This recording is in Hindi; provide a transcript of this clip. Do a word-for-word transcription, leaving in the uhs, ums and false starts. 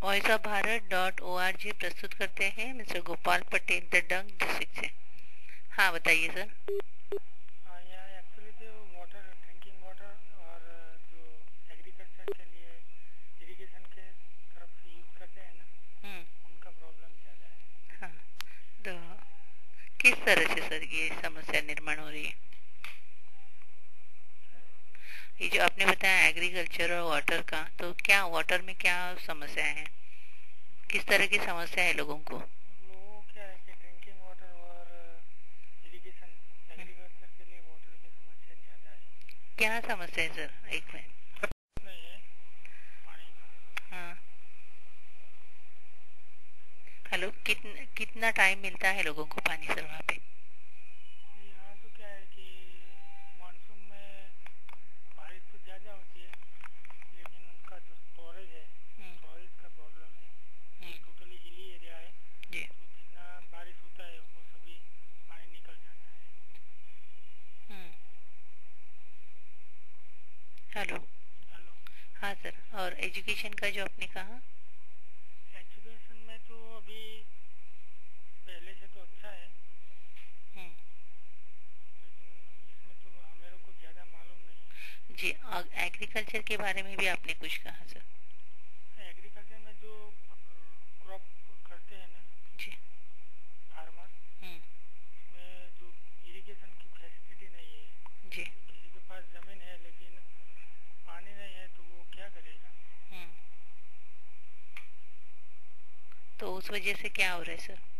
Voice of Bharat dot O R G प्रस्तुत करते हैं mister Gopal Patel the Dang district से। हाँ बताइए सर। हाँ, यहाँ एक्चुअली जो वाटर ड्रिंकिंग वाटर और जो एग्रीकल्चर के लिए इरिगेशन के तरफ से यूज़ करते हैं ना, हम्म उनका प्रॉब्लम ज़्यादा है। हाँ, तो किस तरह से सर ये समस्या निर्माण हो रही है? ये जो आपने बताया एग्रीकल्चर और वाटर का, तो क्या वाटर में क्या समस्या है, किस तरह की समस्या है लोगों को? लोगों क्या है कि ड्रिंकिंग वाटर और इरिगेशन एग्रीकल्चर के लिए वाटर की समस्या ज़्यादा है। क्या समस्या है सर, एक मिनट। नहीं है पानी का। हाँ, हेलो, कितना कितना टाइम मिलता है लोगों को पानी सर वहाँ पे? यहाँ तो क्या है कि मानसून में बारिश तो ज़्यादा होती है, लेकिन उनका जो स्टोरेज है, स्टोरेज का प्रॉब्लम है। टोटली हिली एरिया है, जी। तो जितना बारिश होता है वो सभी पानी निकल जाता है। Hmm hello. हेलो। हाँ सर, और एजुकेशन का जो आपने कहा? एजुकेशन में तो अभी पहले से तो अच्छा है, हम्म लेकिन इसमें तो मेरे को ज़्यादा मालूम नहीं। जी, एग्रीकल्चर के बारे में भी आपने कुछ कहा सर? एग्रीकल्चर में जो क्रॉप करते हैं ना जी। फार्मर, हम्म उसमें जो इरिगेशन की फैसिलिटी नहीं है। जी। किसी के पास ज़मीन है लेकिन पानी नहीं है तो वो क्या करेगा? हम्म तो उस वजह से क्या हो रहा है सर?